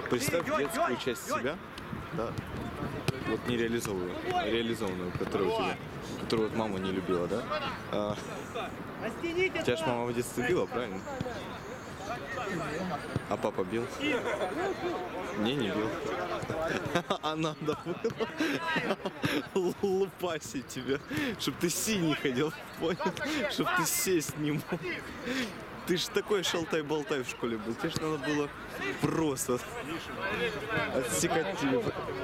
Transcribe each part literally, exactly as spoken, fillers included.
Представь детскую часть себя, да, вот нереализованную, реализованную, которую у тебя, которую вот мама не любила, да? А, тебя ж мама в детстве била, правильно? А папа бил? Не, не бил. А надо было лупасить тебя, чтоб ты синий ходил, понял? Чтоб ты сесть не мог. Ты ж такой шалтай-болтай в школе был. Тебе ж надо было просто отсекать тебе.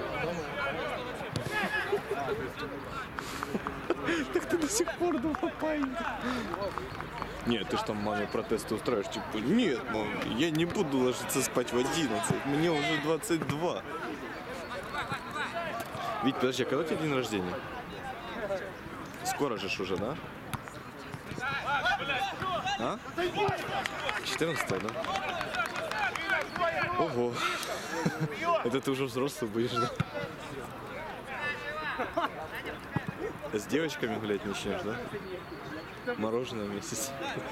Так ты до сих пор дома паинька. Нет, ты ж там маме протесты устраиваешь, типа, нет, мам, я не буду ложиться спать в одиннадцать, мне уже двадцать два. Вить, подожди, а когда у тебя день рождения? Скоро же ж уже, да? А? четырнадцатое, да? Ого. Это ты уже взрослый будешь, да? С девочками гулять начнешь, да? Мороженое месяц.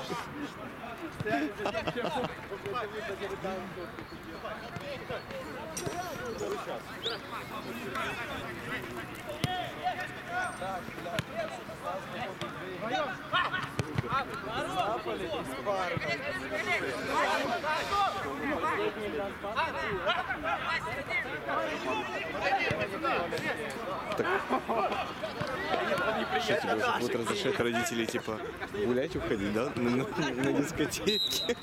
Что тебе уже будут разрешать родители, типа, гулять, уходить, да? На, на, на дискотеке.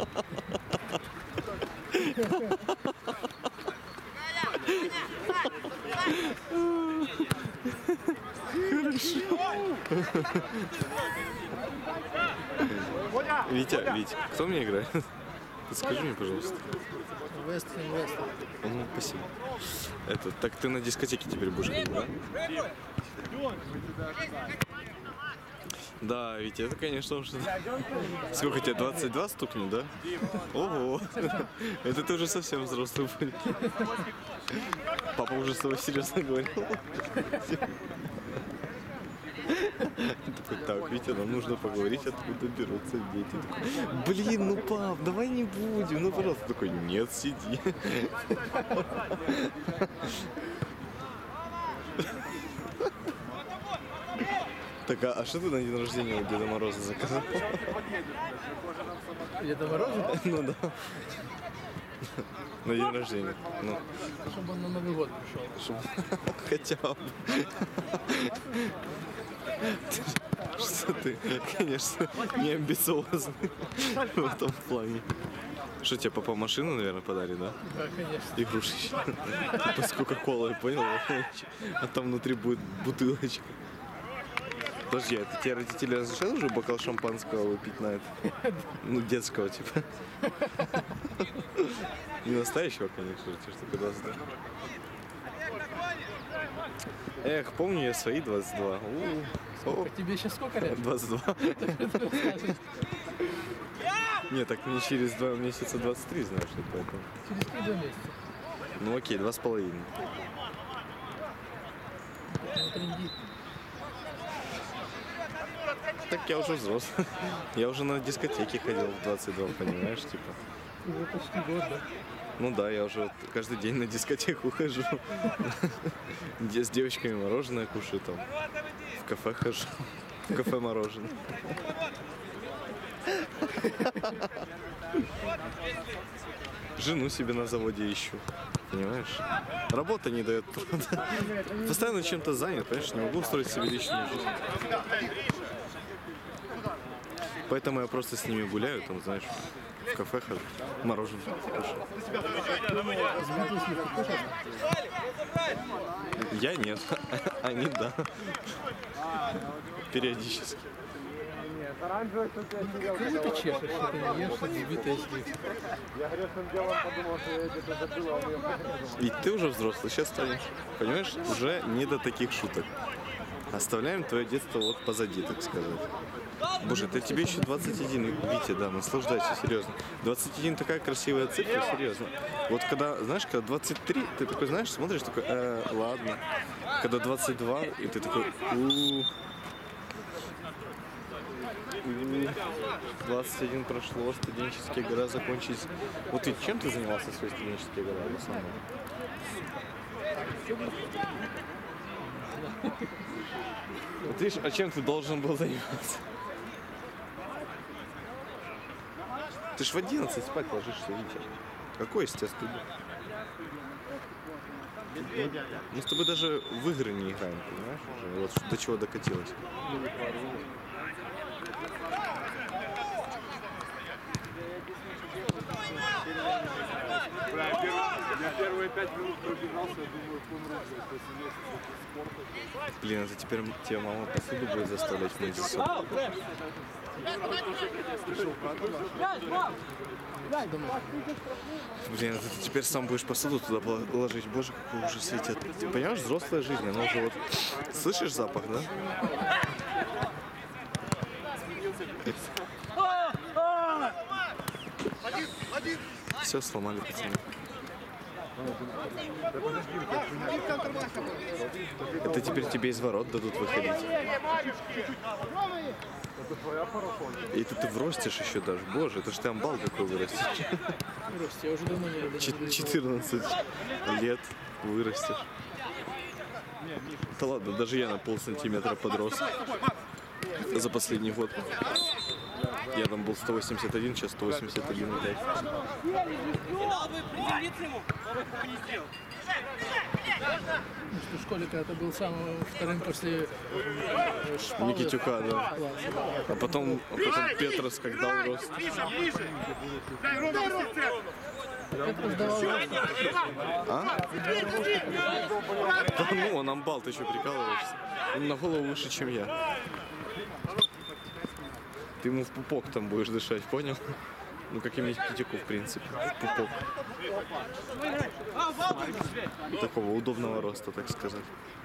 Витя, Витя, кто мне играет? Скажи мне, пожалуйста. Вест Хэм, Вест. Ну, спасибо. Это, так ты на дискотеке теперь будешь ходить, да? Да, Витя, это, конечно, уже... Сколько тебе, двадцать два стукнет, да? Ого! Это ты уже совсем взрослый будешь. Папа уже с тобой серьезно говорил. Такой, так, Витя, нам нужно поговорить, откуда берутся дети. Такой, блин, ну пап, давай не будем, ну пожалуйста. Такой, нет, сиди. Так, а, а что ты на день рождения у Деда Мороза заказал? Деда Мороза? Ну да. На день рождения. Ну. Чтобы он на Новый год пришел. Хотя бы. Что ты, конечно, не амбициозный в этом плане. Что, тебе папа машину, наверное, подарит, да? Да, конечно. Игрушечки. Типа с кока-колой, понял? А там внутри будет бутылочка. Подожди, это тебе родители разрешают уже бокал шампанского выпить на это? Ну, детского, типа. Не настоящего, конечно, тебе что двадцать два. Эх, помню я свои двадцать два. У-у-у. Сколько? Тебе сейчас сколько лет? двадцать два. Нет, так мне через два месяца двадцать три, знаешь, что поэтому. Через три месяца. Ну окей, два с половиной. Так я уже взрослый. Я уже на дискотеке ходил в двадцать два, понимаешь, типа. Уже почти год, да? Ну да, я уже каждый день на дискотеку хожу. Где с девочками мороженое кушаю там. В кафе хожу. В кафе мороженое. Жену себе на заводе ищу. Понимаешь? Работа не дает труда. Постоянно чем-то занят, понимаешь, не могу устроить себе личную жизнь. Поэтому я просто с ними гуляю, там, знаешь, в кафе хожу, мороженое кушаю. Я нет, они да. Периодически. Кому ты чешешь, что ты не ешь, избитая сливка? Я грешным делом подумал, что я где-то забыл, а вы... Ведь ты уже взрослый сейчас станешь. Понимаешь, уже не до таких шуток. Оставляем твое детство вот позади, так сказать. Боже, это тебе еще двадцать один, Витя, да, наслаждайся, серьезно. двадцать один такая красивая цифра, серьезно. Вот когда, знаешь, когда двадцать три, ты такой, знаешь, смотришь, такой, э, ладно. Когда двадцать два, и ты такой, у-у-у. двадцать один прошло, студенческие года закончились. Вот ты чем ты занимался в свои студенческие года в основном? Вот видишь, а чем ты должен был заниматься? Ты ж в одиннадцать спать ложишься, Витя. Какой из тебя студент? Мы с тобой даже в игры не играем, понимаешь? Уже? Вот до чего докатилось. Я первые пять минут пробегался, думаю, помру после месяца спорта. Блин, это теперь тебя мама посуду будет заставлять мыть за собой. Блин, это ты теперь сам будешь посуду туда положить. Боже, какой ужас светит. Ты понимаешь, взрослая жизнь, она уже вот... Слышишь запах, да? Все сломали, пацаны. Это теперь тебе из ворот дадут выходить. И это ты вростешь еще даже. Боже, это ж ты амбал какой вырастешь. Вырасти, я уже давно не люблю. Чет- четырнадцать лет вырастешь. Да ладно, даже я на полсантиметра подрос за последний год. Я там был сто восемьдесят один, сейчас сто восемьдесят один и пять. Что в школе когда-то был самым вторым после э, Шпалы. Никитюка, да. Класс. А потом, а потом Петрос как дал рост. Петрос давал рост. А? Да ну, он амбал, ты что, прикалываешься? Он на голову выше, чем я. Ты ему в пупок там будешь дышать, понял? Ну, как и Никитюку, в принципе. В пупок. Такого удобного роста, так сказать.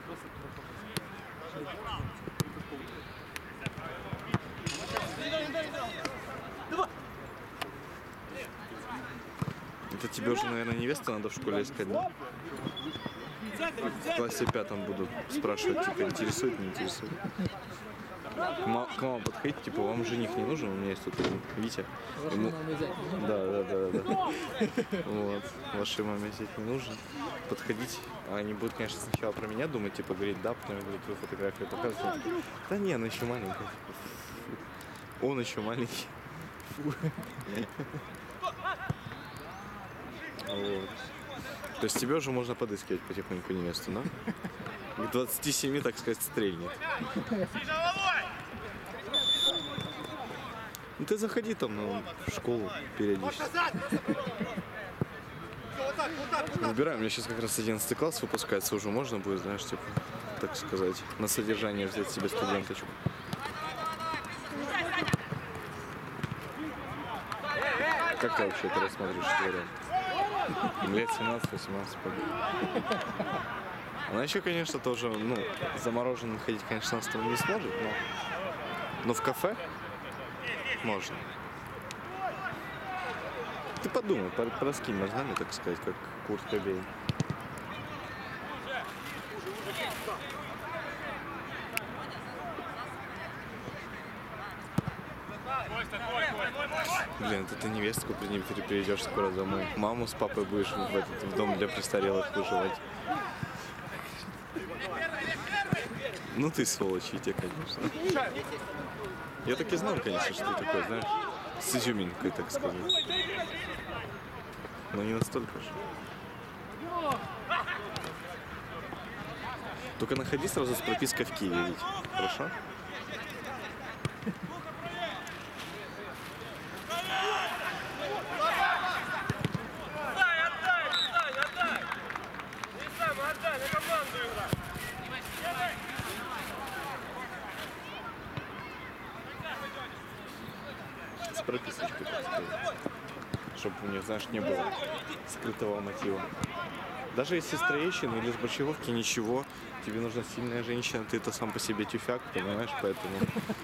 Это тебе уже, наверное, невесту надо в школе искать, да? В классе пятом будут спрашивать, типа, интересует, не интересует. К, ма- к маме подходить, типа, вам жених не нужен, у меня есть тут один Витя. Вашей Ему- мамы взять. Да, да, да, да. Вот. Вашей маме взять не нужен. Подходить. А они будут, конечно, сначала про меня думать, типа, говорить, да, потом я буду твою фотографию показывать. Да не, она еще маленькая. Он еще маленький. Фу. Вот. То есть тебе уже можно подыскивать потихоньку невесту, да? К двадцати семи, так сказать, стрельнет. Ну ты заходи там ну, в школу периодически. Выбираем, мне сейчас как раз одиннадцатый класс выпускается, уже можно будет, знаешь, типа, так сказать, на содержание взять себе студенточку. Как ты вообще это рассматриваешь, что вариант? Лет семнадцать-восемнадцать пойдет. Она еще, конечно, тоже, ну, замороженным ходить, конечно, с тобой не сможет, но, но в кафе можно. Ты подумай, пор- пораскинь мозгами, так сказать, как Курт Кобейн. Блин, ты, ты невестку при- при- привезешь скоро домой. Маму с папой будешь в, этот, в дом для престарелых выживать. Ну ты сволочь, Витя, конечно. Я так и знал, конечно, что ты такой, знаешь, с изюминкой, так сказать. Но не настолько же. Только находи сразу с пропиской в Киеве, Витя. Хорошо? С прописочкой, так сказать. Чтобы у них, знаешь, не было скрытого мотива. Даже если с Троещины или с Борщеговки ничего, тебе нужна сильная женщина, ты это сам по себе тюфяк, понимаешь, поэтому...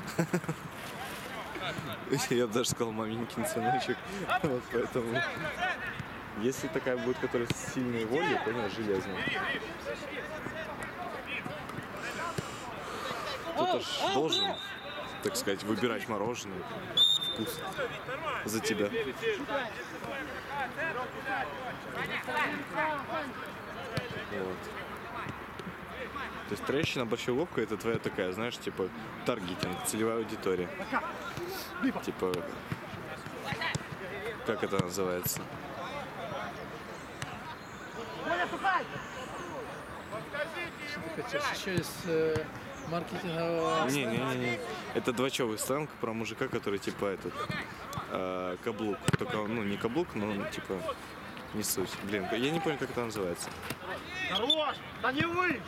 Я бы даже сказал маменькин сыночек, вот поэтому... Если такая будет, которая с сильной волей, понял, железной. Кто-то ж должен так сказать, выбирать мороженое, вкус за тебя. Вот. То есть трещина Большой Лобка — это твоя такая, знаешь, типа таргетинг, целевая аудитория. Типа, как это называется? Ты хочешь еще из э, маркетингового... Не-не-не, это двочевый сленг про мужика, который типа этот э, каблук. Только, ну, не каблук, но типа не суть. Блин, я не понял, как это называется. Хорош! Да не вы!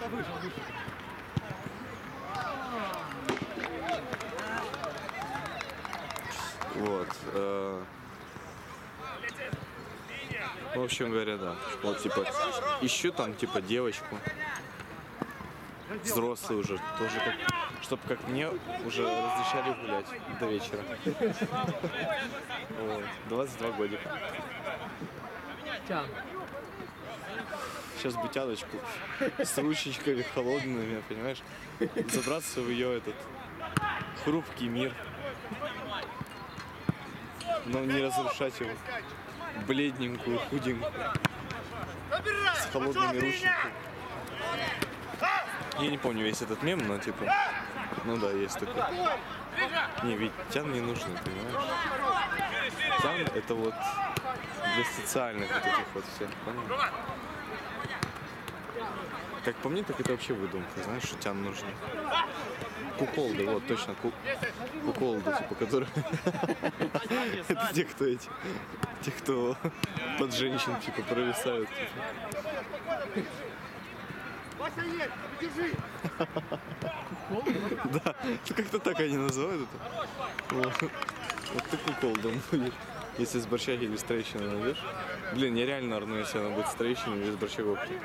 Вот. э, В общем говоря, да. Вот типа ищу там типа девочку. Взрослый уже, тоже как, чтобы как мне уже разрешали гулять до вечера. Вот. двадцать два годика. Тян. Сейчас бы тяночку с ручечками холодными, понимаешь? Забраться в ее этот хрупкий мир. Но не разрушать его. Бледненькую, худенькую. С холодными ручниками. Я не помню весь этот мем, но типа... Ну да, есть такой. Не, ведь тян не нужны, понимаешь? Тян — это вот для социальных вот этих вот всех, понял? Как по мне, так это вообще выдумка, знаешь, что тян нужны. Куколды, вот точно, ку... куколды, типа, которые... Это те, кто эти... Те, кто под женщин, типа, провисают. Да, ну как-то так они называют это. Вот, вот ты куколдом будешь, если с борщаги или с трещины найдешь. Блин, я реально орну, если она будет с трещиной или с борщаговки.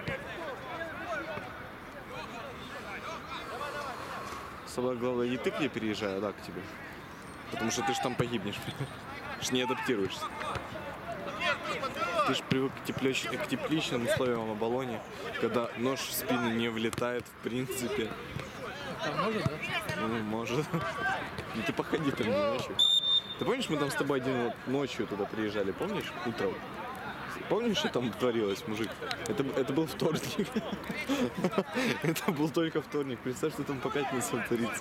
Самое главное, не ты к ней переезжай, а да, к тебе. Потому что ты ж там погибнешь, ж не адаптируешься. Ты ж привык к, теплеч... к тепличным условиям оболони, когда нож в спину не влетает в принципе. Там может, да? Ну, может. Ну ты походи там ночью. Ты помнишь, мы там с тобой один вот ночью туда приезжали, помнишь? Утром. Помнишь, что там творилось, мужик? Это, это был вторник. Это был только вторник. Представь, что там по пятницам творится.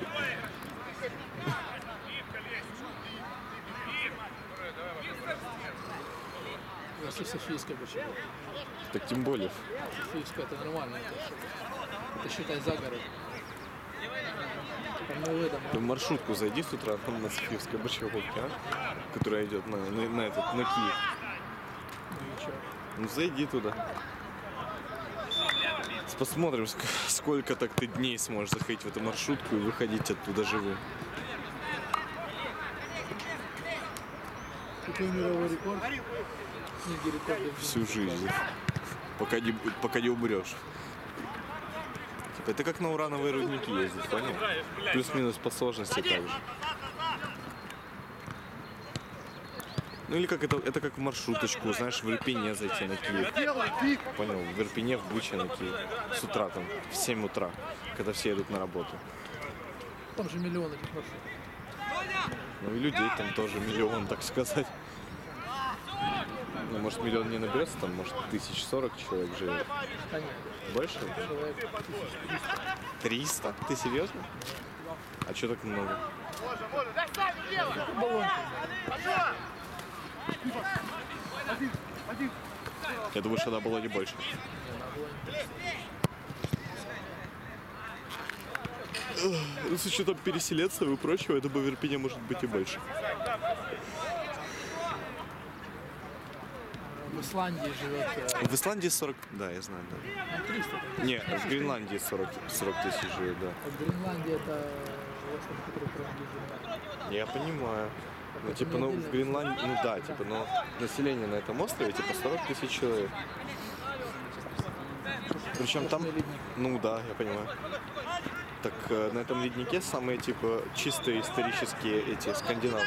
Если Софийская почему? Так тем более. Софийская это нормально. Это, это считай за город. Там новые дома. Ты в маршрутку зайди с утра там на Софиевской борщаговке, а? Которая идет на, на, на этот, на Киев. Ну и чё? Ну зайди туда. Посмотрим, ск- сколько так ты дней сможешь заходить в эту маршрутку и выходить оттуда живым. Какой мировой рекорд? Книги рекордов. Всю жизнь. Пока не, пока не умрешь. Типа, это как на урановые рудники ездить, понял? Плюс-минус по сложности так же. Ну или как это, это как в маршруточку, знаешь, в Ирпене зайти на Киев. Понял, в Ирпене, в Буче на Киев. С утра там, в семь утра, когда все идут на работу. Там же миллион этих маршрутов. Ну и людей там тоже миллион, так сказать. Ну, может, миллион не наберется, там, может, тысяч сорок человек живет. А нет, Больше? человек тысяч триста. Триста? Ты серьезно? А что так много? Баллонки. Я думаю, что тогда было не больше. Не, на баллоне. Ну, с учетом переселенцев и прочего, я думаю, в Ирпене может быть и больше. В Исландии живет э, В Исландии сорок... Да, я знаю, да. ну, триста. Не, в Гренландии сорок, сорок тысяч живет, да. А в Гренландии это остров, который принадлежит. Я понимаю. Ну, типа, ну, в Гренландии... Ну, да, типа, но население на этом острове, типа, сорок тысяч человек. Причем там... Ну, да, я понимаю. Так, э, на этом леднике самые, типа, чистые исторические эти скандинавы.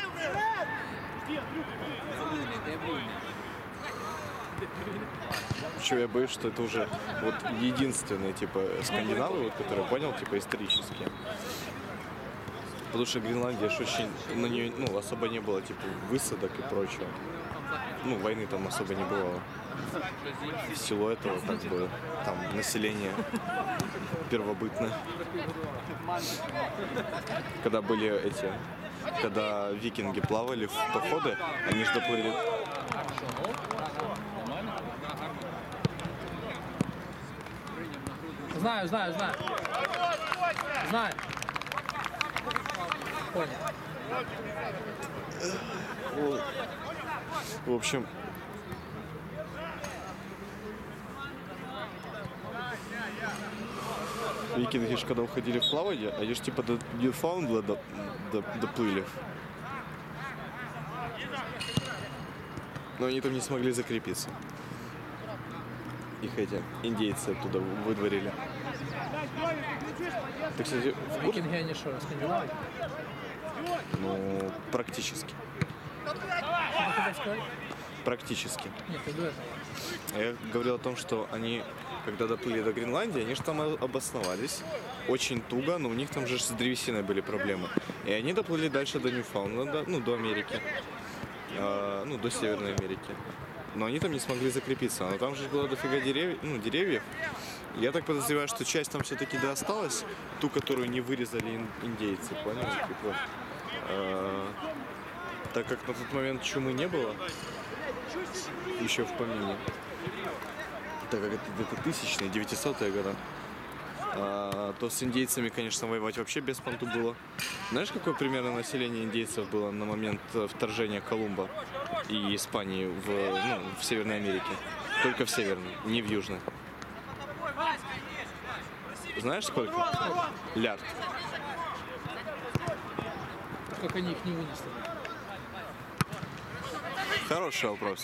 Причем я боюсь, что это уже вот единственные, типа, скандинавы, вот, которые понял, типа, исторические. Потому что Гренландия ж очень, на нее, ну, особо не было, типа, высадок и прочего. Ну, войны там особо не бывало. В силу этого, как бы, там, население первобытное. Когда были эти, когда викинги плавали в походы, они же доплыли... Знаю, знаю, знаю. Знаю. Понял. В общем, викинги ж когда уходили в плавание, они ж типа до Ньюфаундленда до- доплыли. Но они там не смогли закрепиться. Их эти индейцы оттуда выдворили. Ты, кстати, в курсе? Викинги, они что, Скандинавия? Ну, практически. Что ты хотел сказать? Практически. Нет, ты до этого. Я говорил о том, что они, когда доплыли до Гренландии, они же там о- обосновались очень туго, но у них там же с древесиной были проблемы. И они доплыли дальше до Ньюфаундленда, ну, до Америки, А, ну, до Северной Америки. Но они там не смогли закрепиться. Но там же было дофига деревьев, ну, деревьев. Я так подозреваю, что часть там все-таки да осталась, ту, которую не вырезали ин- индейцы, понял? Типа, а, так как на тот момент чумы не было, еще в помине, так как это где-то тысячные, девятисотые года, а, то с индейцами, конечно, воевать вообще без понту было. Знаешь, какое примерно население индейцев было на момент э, вторжения Колумба и Испании в, ну, в Северной Америке? Только в Северной, не в Южной. Знаешь, сколько? Лярд. Как они их не вынесли. Хороший вопрос.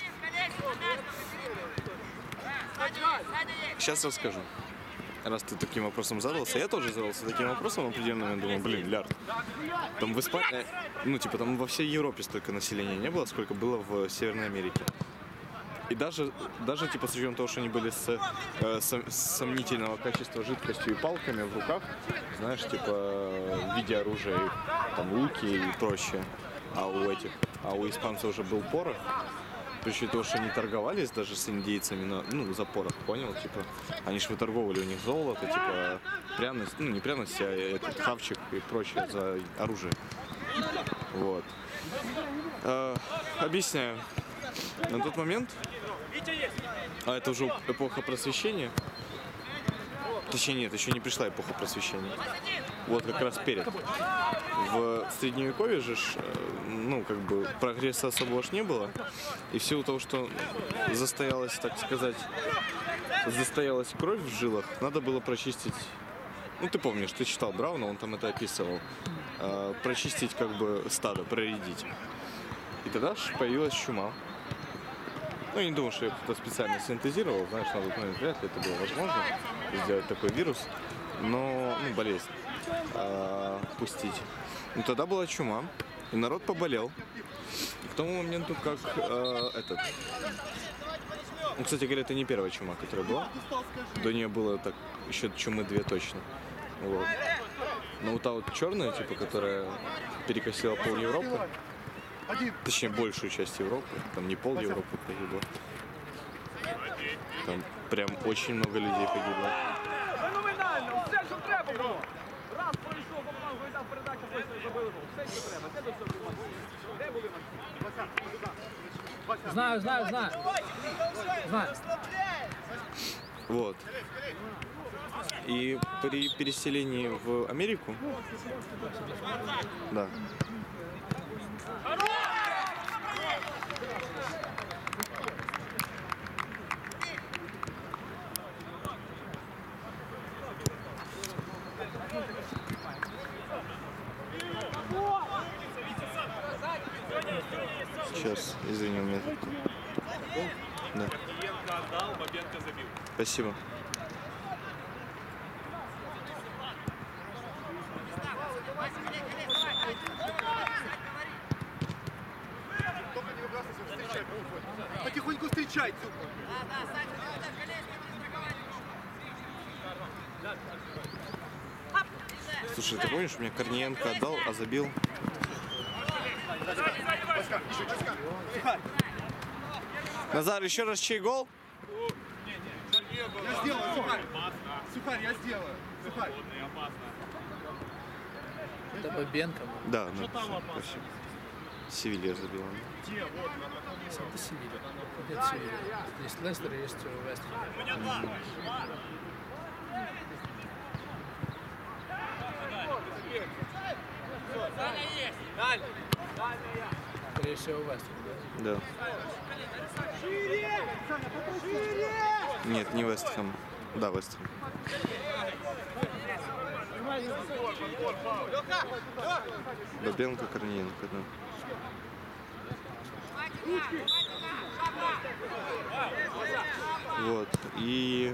Сейчас расскажу. Раз ты таким вопросом задался, я тоже задался таким вопросом в определенный момент, думаю, блин, лярд. Там в Испании, ну типа там во всей Европе столько населения не было, сколько было в Северной Америке. И даже, даже типа с учетом того, что они были с, э, сом- сомнительного качества жидкостью и палками в руках, знаешь, типа в виде оружия, там луки и прочее. А у этих, а у испанцев уже был порох. Причем того, что они торговались даже с индейцами на, ну, за порох, понял? Типа, они же выторговывали у них золото, типа, пряность, ну, не пряность, а этот хавчик и прочее за оружие. Вот. Э, объясняю. На тот момент, а это уже эпоха просвещения, точнее нет, еще не пришла эпоха просвещения. Вот как раз перед. В средневековье же, ж, э, ну, как бы, прогресса особого ж не было. И в силу того, что застоялась, так сказать, застоялась кровь в жилах, надо было прочистить, ну, ты помнишь, ты читал Брауна, он там это описывал, э, прочистить, как бы, стадо, проредить. И тогда ж появилась чума. Ну, я не думаю, что я кто-то специально синтезировал, знаешь, на тот момент вряд ли это было возможно, сделать такой вирус, но, ну, болезнь а, пустить. Ну, тогда была чума, и народ поболел. И к тому моменту, как а, этот... Ну, кстати говоря, это не первая чума, которая была. До нее было так еще чумы две точно. Вот. Но вот та вот черная, типа, которая перекосила пол Европы, точнее, большую часть Европы, там не пол Европы погибло. Там прям очень много людей погибло. Феноменально! Все, що треба було! Раз пройшов, попав, гойдав передачу, ось забили гол. Все, що треба. Де до цього були? Де були Максим? Знаю, знаю, знаю. Знаю. Вот. И при переселении в Америку, да, сейчас, извини, у меня... Да. Спасибо. Потихоньку встречай. Слушай, ты помнишь, мне Корниенко отдал, а забил? Назар, еще раз чей гол? Я сделаю, Сухарь. Сухарь, я сделаю. Сухарь. Это Бабенко. был. Да, ну, вообще. Севилья забила. Это Севилья. Нет Севилья. Есть Лестер, есть Вест Хэм. Скорее всего, Вест Хэм. Да. Нет, не Вест Хэм. Да, Вест Хэм. Бабенко, Корниенко, да. Вот. И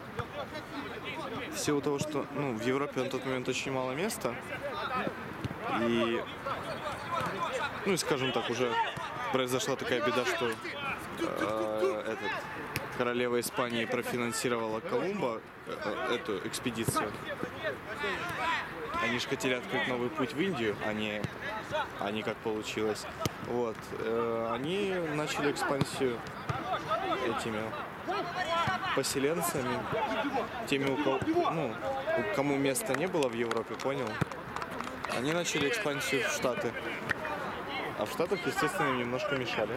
в силу того, что ну, в Европе на тот момент очень мало места, и, ну и скажем так, уже произошла такая беда, что э, этот, королева Испании профинансировала Колумба э, эту экспедицию. Они же хотели открыть новый путь в Индию, а не, а не как получилось. Вот. Э, они начали экспансию этими поселенцами, теми, у кого, ну, у кому места не было в Европе, понял? Они начали экспансию в Штаты. А в Штатах, естественно, им немножко мешали.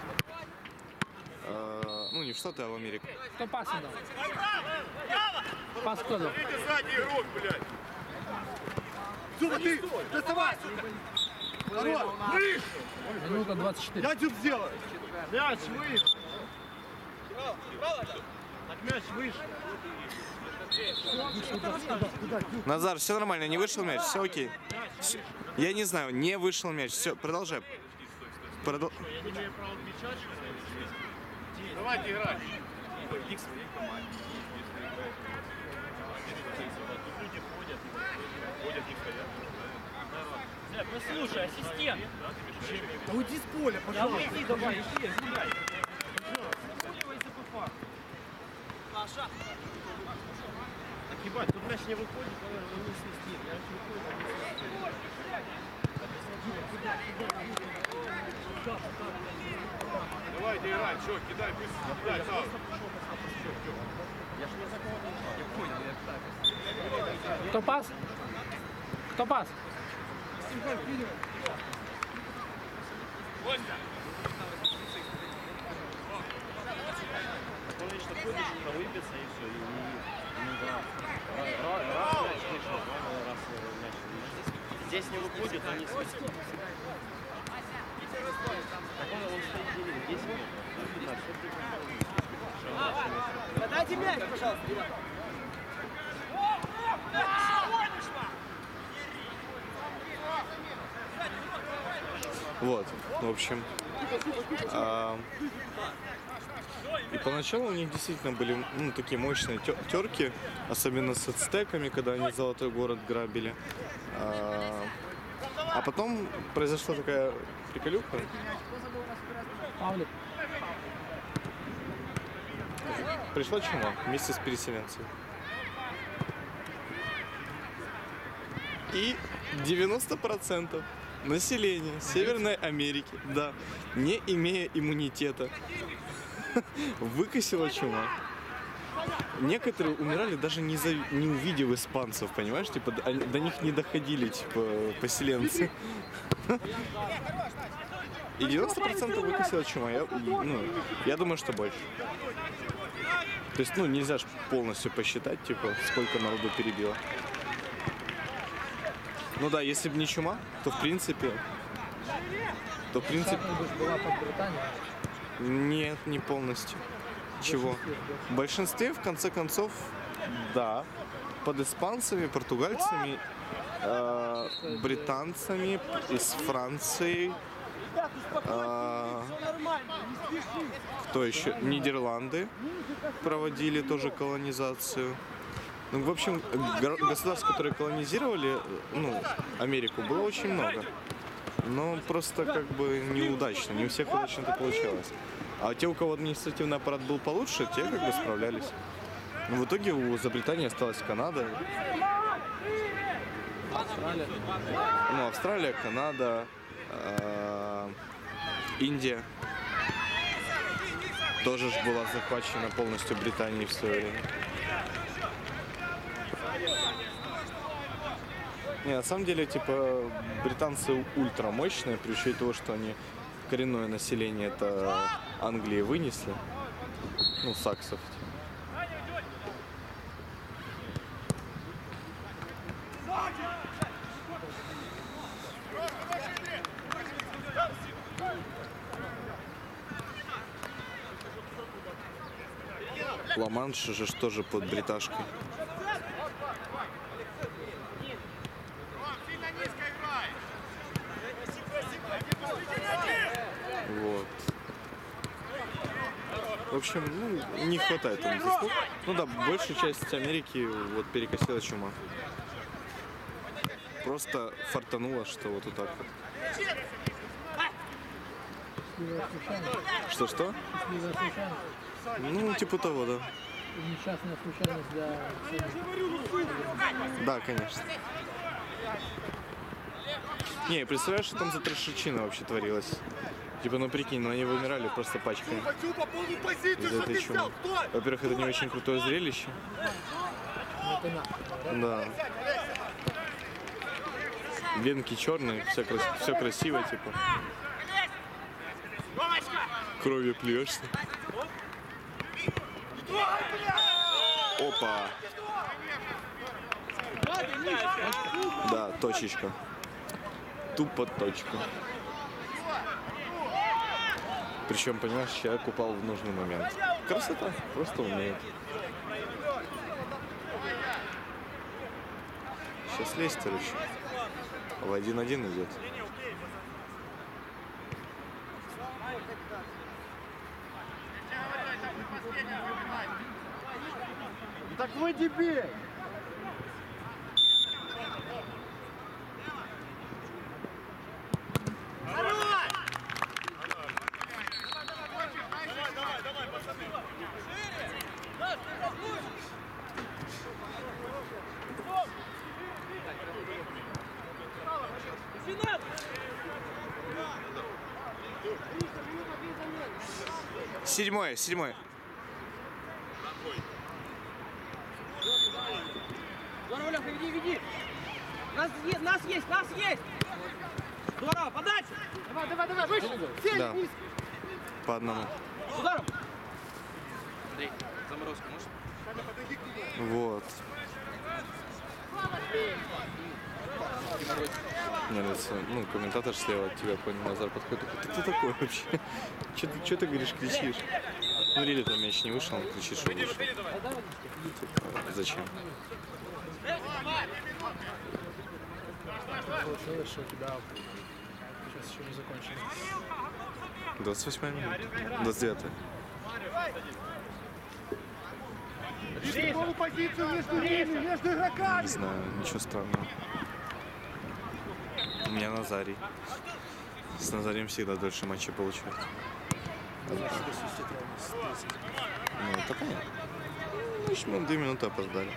Э, ну, не в Штаты, а в Америку. Кто пас дал? Пас кто дал? Задний игрок, блядь. Сука, ты! Доставай! Народ, выше! Минута двадцать четыре. Я дюб сделаю! Мяч выше! Так мяч выше! Назар, все нормально, не вышел мяч, все окей. Всё. Я не знаю, не вышел мяч, все, продолжай. Продол... Давайте играть! Послушай, ассистент. Да уйди с поля, Да пожалуйста! выйди давай, иди, играй. Так ебать, тут мяч не выходит, он не свистит. Мяч выходит, давайте играть, что, кидай, пусть кидай, там. Кто пас? Кто пас? Он лично ходит, выбиться и все. И не раз, мяч вышел, раз мяч вышел. Здесь не выходит, он не свистит. Так он, он стоит десять минут. Дайте мяч, пожалуйста, ребята. Вот, в общем. А, и поначалу у них действительно были ну, такие мощные терки, особенно с ацтеками, когда они Золотой город грабили. А, а потом произошла такая приколюха. Павлик. Пришла чума вместе с переселенцами. И девяносто процентов населения Северной Америки, да, не имея иммунитета, выкосила чума. Некоторые умирали даже не, за, не увидев испанцев, понимаешь? Типа до, до них не доходили, типа, поселенцы. И девяносто процентов выкосила чума. Я, ну, я думаю, что больше. То есть, ну, нельзя же полностью посчитать, типа, сколько народу перебило. Ну да, если бы не чума, то в принципе... То в принципе... Была под Британией. Нет, не полностью. Чего? В большинстве, в конце концов, да. Под испанцами, португальцами, э, британцами, из Франции. Э, кто еще? Нидерланды проводили тоже колонизацию. Ну, в общем, государств, которые колонизировали, ну, Америку, было очень много. Но просто как бы неудачно, не у всех удачно это получалось. А те, у кого административный аппарат был получше, те как бы справлялись. Но в итоге у за Британией осталась Канада. Австралия. Ну, Австралия, Канада, э, Индия. Тоже ж была захвачена полностью Британией в свое время. Не, на самом деле, типа, британцы ультрамощные, при учете того, что они коренное население это Англии вынесли. Ну, саксов. Ла-Манш же ж тоже под бриташкой. Вот. В общем, ну, не хватает им заслуг. Ну да, большую часть Америки вот перекосила чума. Просто фартануло, что вот, вот так вот. Что-что? Ну, типа того, да. Несчастная случайность для всех. Да, конечно. Не, представляешь, что там за трешечина вообще творилось? Типа, ну прикинь, ну они вымирали просто пачками из этой чумы. Во-первых, это не очень крутое зрелище. Да. Венки черные, все, крас... все красиво, типа. Кровью плюешься. Опа. Да, точечка. Тупо точка. Причем, понимаешь, человек упал в нужный момент. Красота, просто умеет. Сейчас Лестер еще. В один-один идет. Так выйди бей! Седьмое, седьмое. Здорово, Леха, веди, веди. Нас, е- нас есть, нас есть. Здорово, подача. Давай, давай, давай, выше. Сень, Да. вниз. По одному. Здорово. Андрей, заморозку можешь? Вот. Мне нравится, ну, комментатор слева от тебя, понял, Назар подходит, такой, ты кто такой вообще? Че ты, че ты говоришь, кричишь? Ну, Рили там мяч не вышел, он кричит, что вышел. Зачем? Получилось, что у тебя сейчас еще не закончено. двадцать восьмая минута. двадцать девятая. Какую позицию между ними, между игроками? Не знаю, ничего странного. У меня Назарий. С Назарием всегда дольше матчей получают. Ну, это понятно. Ну, еще мы две минуты опоздали.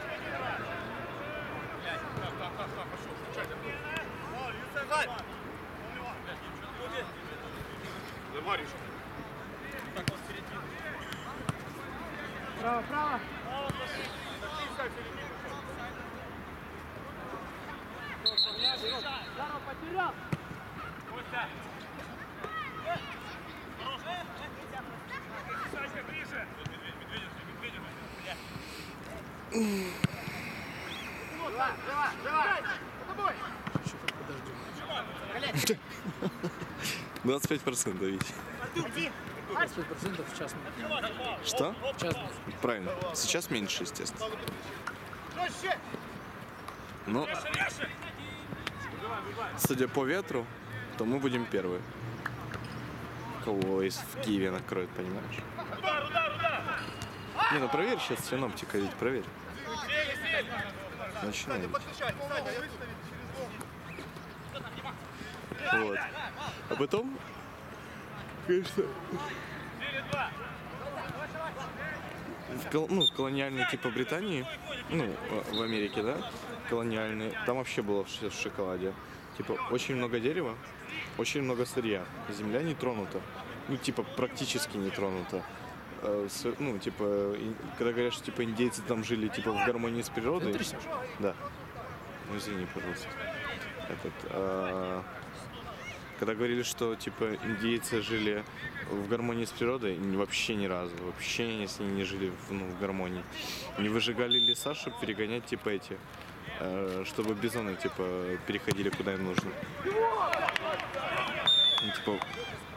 Право, право. Здорово, потерял. двадцать пять процентов, видите. двадцать пять процентов в час. Что? В час. Правильно. Сейчас меньше, естественно. Но, судя по ветру, то мы будем первые. Кого из в Киеве накроет, понимаешь? Не, ну проверь сейчас синоптика, ведь проверь. Начинай. Вот. А потом, конечно, в, кол- ну, колониальной типа Британии, ну, в- в Америке, да, колониальной, там вообще было все в шоколаде. Типа, очень много дерева, очень много сырья. Земля не тронута. Ну, типа, практически не тронута. Э, с- Ну, типа, и- когда говорят, что типа индейцы там жили типа в гармонии с природой. Да. Ну, извини, пожалуйста. Этот, а, когда говорили, что типа индейцы жили в гармонии с природой, н- вообще ни разу, вообще они с ней не жили в, ну, в гармонии. Не выжигали леса, чтобы перегонять типа эти, э, чтобы бизоны типа переходили куда им нужно. Ну, типа,